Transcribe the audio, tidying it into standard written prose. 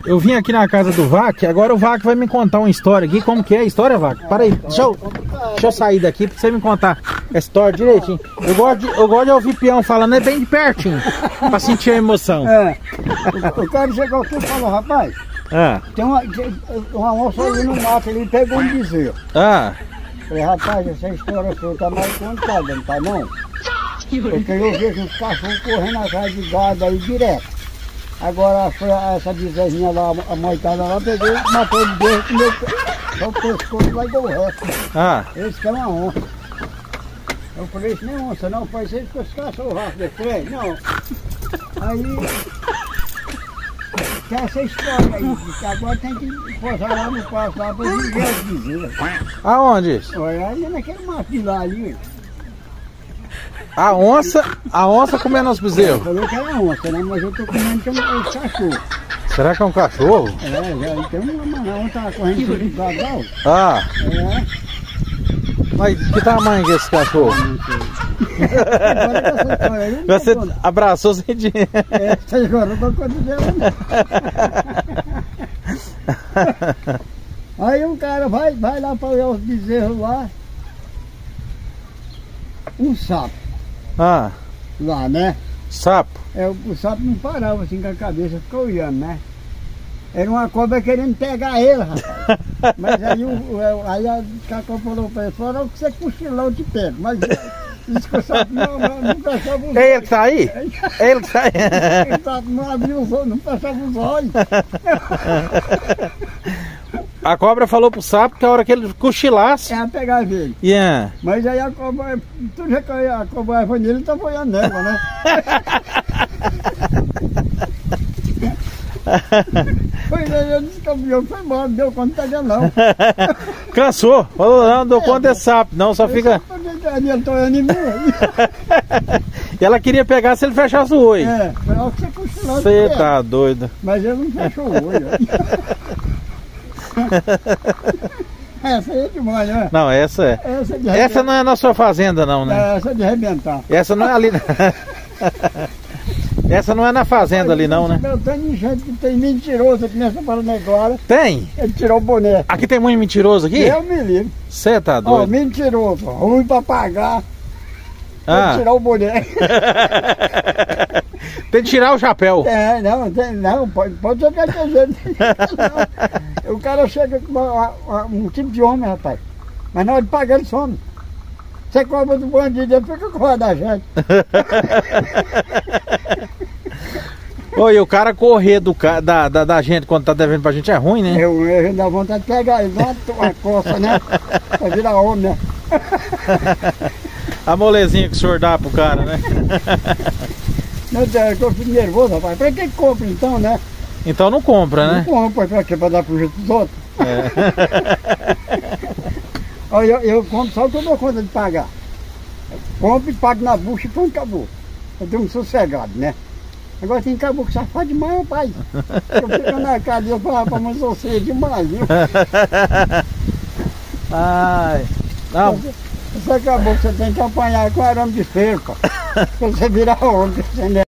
Eu vim aqui na casa do Vac, agora o Vac vai me contar uma história aqui. Como que é a história, Vac? Para aí, deixa eu sair daqui pra você me contar a história direitinho. Eu gosto de ouvir peão falando, é bem de pertinho, pra sentir a emoção. É. O cara chegou aqui e falou, rapaz, tem uma moça ali no mato, ele pegou um bezerro. Falei, rapaz, essa história sua tá mais contada, não tá não? Porque eu vejo os cachorros correndo atrás de gado aí direto. Agora essa bezerrinha lá, a moitada lá, pegou e matou o bezerro, comeu só o pescoço lá e deu o resto. Esse que é uma onça. Eu falei, isso não é onça não, faz isso com os cachorros rápidos, trem, não. Aí, tem essa história aí, que agora tem que posar lá no passo lá pra viver as bezerras. Aonde isso? Olha, ali naquele mato de lá ali. A onça comendo os bezerros. Falou que era onça, né? Mas eu tô comendo que é um cachorro. Será que é um cachorro? Já tem uma manão, tá correndo por um casal. Mas que tamanho que é esse cachorro? Você abraçou sem dinheiro. Agora eu tô com dinheiro. Aí o cara vai lá para olhar os bezerros lá. Um sapo. Lá, né? Sapo? O sapo não parava assim com a cabeça, ficou olhando, né? Era uma cobra querendo pegar ele, rapaz. Mas aí a cobra falou pra ele, falou que você cochilou, eu te pego. Mas disse que o sapo não fechava os olhos. É ele que tá aí? É ele que tá aí? O sapo não abriu os olhos, não fechava os olhos. A cobra falou pro sapo que a hora que ele cochilasse... pegar ele. Mas aí a cobra, tu já que a cobra foi nele, ele tá olhando nela, né? Pois aí ele descaminhou, foi embora, não deu conta dele não. Cansou, falou não deu conta desse sapo, não, só fica... Ele tá olhando em mim. E ela queria pegar se ele fechasse o olho. Foi hora que você cochilou. Você tá doido. Mas ele não fechou o olho. Essa aí é demais, né? Não, essa é. Essa não é na sua fazenda não, né? Essa é de arrebentar. Essa não é ali. Essa não é na fazenda ali não, né? Tem gente que tem mentiroso aqui nessa parada agora. Tem? Ele tirou o boné. Aqui tem muito mentiroso aqui? Eu me livro. Você tá doido? Mentiroso, ruim pra pagar. Tem que tirar o boné. Tem que tirar o chapéu. Não, pode ser que a gente. O cara chega com um tipo de homem, rapaz. Mas na hora de pagar ele some. Você cobra do bandido, ele fica com a da gente. Oi, o cara correr da gente quando tá devendo pra gente é ruim, né? Eu dá vontade de pegar ele, dá uma coça, né? Pra virar homem, né? A molezinha que o senhor dá pro cara, né? Não, eu fico nervoso, rapaz. Pra que compra então, né? Então não compra, né? Não compra, pra quê? Pra dar pro jeito dos outros? Eu compro só o que eu dou conta de pagar. Eu compro e pago na bucha e pronto, acabou. Eu tenho um sossegado, né? Agora tem caboclo safado demais, rapaz. Eu fico na cadeia e falo, rapaz, mas eu sei demais, viu? Não. Você acabou que você tem que apanhar com arame de cerca. Pra você virar homem, entendeu?